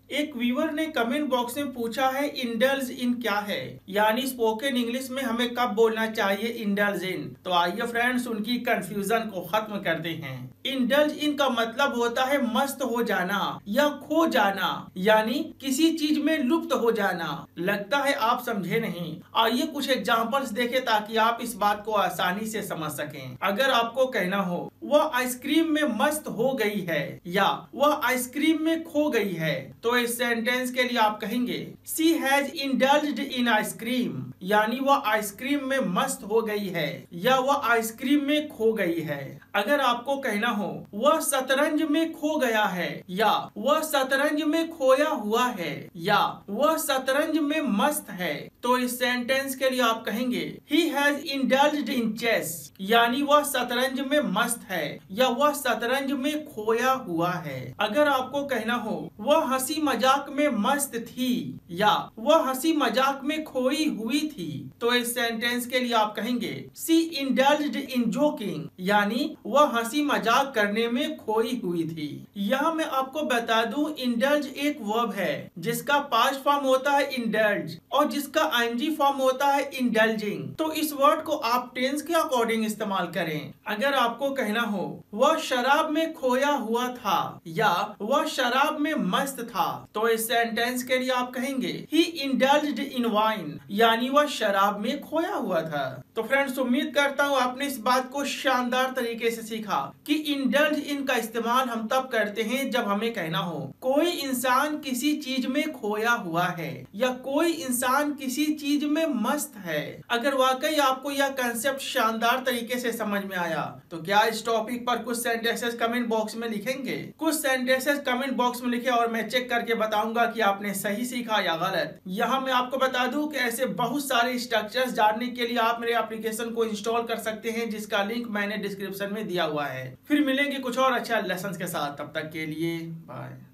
एक व्यूअर ने comment box में पूछा है इंडल्ज इन क्या है, यानी स्पोकन इंग्लिश में हमें कब बोलना चाहिए इंडल्ज इन। तो आइए फ्रेंड्स उनकी कंफ्यूजन को खत्म करते हैं। इंडल्ज इन का मतलब होता है मस्त हो जाना या खो जाना, यानी किसी चीज में लुप्त हो जाना। लगता है आप समझे नहीं। आइए कुछ एग्जांपल्स देखें ताकि आप इस बात को आसानी से समझ सकें। अगर आपको कहना हो वह आइसक्रीम में मस्त हो गई है या वह आइसक्रीम में खो गई है, तो इस सेंटेंस के लिए आप कहेंगे she has indulged in ice cream, यानी वह आइसक्रीम में मस्त हो गई है या वह आइसक्रीम में खो गई है। अगर आपको कहना हो वह शतरंज में खो गया है या वह शतरंज में खोया हुआ है या वह शतरंज में मस्त है, तो इस सेंटेंस के लिए आप कहेंगे he has indulged in chess, यानी वह शतरंज में मस्त है या वह शतरंज में खोया हुआ है। अगर आपको कहना हो वह हंसी मजाक में मस्त थी या वह हंसी मजाक में खोई हुई थी, तो इस सेंटेंस के लिए आप कहेंगे she indulged in joking, यानी वह हंसी मजाक करने में खोई हुई थी। यह मैं आपको बता दूं इंडल्ज एक वर्ब है जिसका पास्ट फॉर्म होता है इंडल्ज और जिसका आईएनजी फॉर्म होता है इंडल्जिंग। तो इस वर्ड को आप टेंस के अकॉर्डिंग इस्तेमाल करें। अगर आपको कहना हो वह शराब में खोया हुआ था या वह शराब में मस्त था, तो इस सेंटेंस के लिए आप कहेंगे he indulged in wine, यानी वह शराब में खोया हुआ था। तो फ्रेंड्स उम्मीद करता हूँ आपने इस बात को शानदार तरीके से सीखा कि इंडल्ज इन का इस्तेमाल हम तब करते हैं जब हमें कहना हो कोई इंसान किसी चीज में खोया हुआ है या कोई इंसान किसी चीज में मस्त है। अगर वाकई आपको यह कंसेप्ट शानदार तरीके से समझ में आया तो क्या इस टॉपिक पर कुछ सेंटेंसेस कमेंट बॉक्स में लिखेंगे? कुछ सेंटेंसेस कमेंट बॉक्स में लिखे और मैं चेक करके बताऊंगा कि आपने सही सीखा या गलत। यहाँ मैं आपको बता दूं कि ऐसे बहुत सारे स्ट्रक्चर्स जानने के लिए आप मेरे एप्लीकेशन को इंस्टॉल कर सकते हैं, जिसका लिंक मैंने डिस्क्रिप्शन में दिया हुआ है। फिर मिलेंगे कुछ और अच्छा लेसन के साथ, तब तक के लिए बाय।